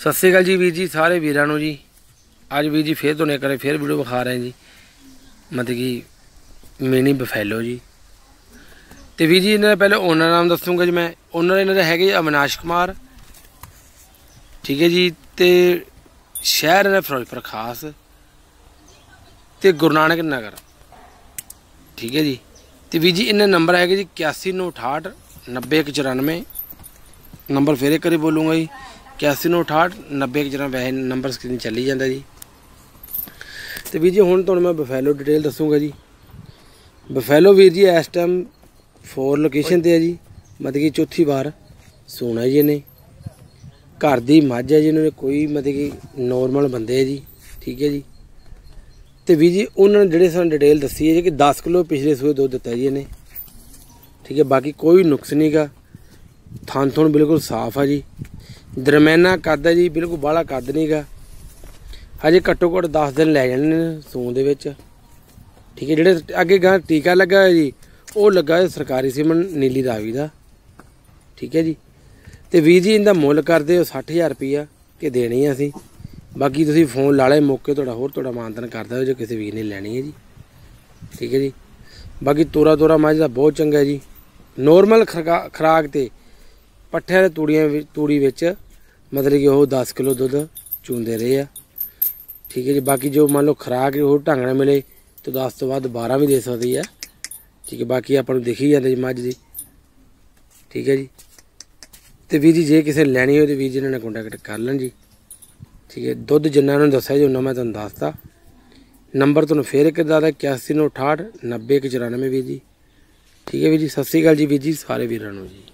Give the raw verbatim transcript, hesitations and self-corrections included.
सत श्री अकाल जी वीर जी सारे वीरां नूं जी। अज वीर जी फिर तुहानूं करे फिर वीडियो विखा रहे हैं जी, मतलब कि मिनी बफैलो जी। तो वीर जी इन्होंने पहले ओनर नाम दसूँगा जी। मैं ओनर इन्होंने है जी अविनाश कुमार, ठीक है जी। तो शहर इन्हें फिरोजपुर खास तो गुरु नानक नगर, ठीक है जी। तो वीर जी इन्हें नंबर है जी इक्यासी नौ अठाहठ नब्बे एक चौरानवे। नंबर फिर एक बार बोलूँगा जी इक्यासी नौ अठाहठ नब्बे एक चौरानवे। वैसे नंबर स्क्रीन चली जाता जी। तो वीर जी हुण तुहानूं मैं बफैलो डिटेल दसूँगा जी। बफैलो वीर जी इस टाइम फोर लोकेशन ते है जी, मतलब कि चौथी बार सोना जी इन्हें। घर दी मझ है जी, इन्होंने कोई मतलब कि नॉर्मल बंदे है जी, ठीक है जी। तो वीर जी उन्होंने जिहड़े सानूं डिटेल दसी है जी कि दस किलो पिछले सूए दुध दिता जी इन्हें, ठीक है। बाकी कोई नुक्स नहीं गा, थन थुन बिल्कुल साफ है जी, दरम्याना कद है जी, बिल्कुल बाहला कद नहीं गा। हजे घट्टो घट्ट दस दिन लै जाने सून दे विच, ठीक है। जिहड़े अगे गां टीका लगा है जी वो लगा है सरकारी सीमन नीली रावी का, ठीक है जी। तो वीर जी इनका मुल करते हो सठ हज़ार रुपया कि देनी है असी। बाकी तुसीं फोन ला ले मौके थोड़ा होर थोड़ा मानतान करदा हो जो किसी वीर ने लैनी है जी, ठीक है जी। बाकी तोरा तोरा मझ का बहुत चंगा है जी। नॉर्मल खरा खुराक ते पट्ठे तूड़ियां तूड़ी विच मतलब कि वह दस किलो दुध चूंदे रहे आ, ठीक है जी। बाकी जो मान लो खुराक हो ढंग नाल मिले तो दस तो बाद बारह भी दे सकती है, ठीक है। बाकी आपां नूं दिखी जांदे जी मझ दी, ठीक है जी। तो वीर जी जे किसी ने लैनी हो तो वीर जी इन्होंने कॉन्टैक्ट कर लें जी, ठीक है। दुध जिन्ना उन्होंने दस्या जी उन्ना मैं तुहानूं दसता। नंबर तुहानूं फिर एक दसदा इक्यासी नौ अठाहठ नब्बे एक चौरानवे वीर जी, ठीक है वीर जी। सत श्री अकाल जी वीर जी सारे वीरां नूं जी।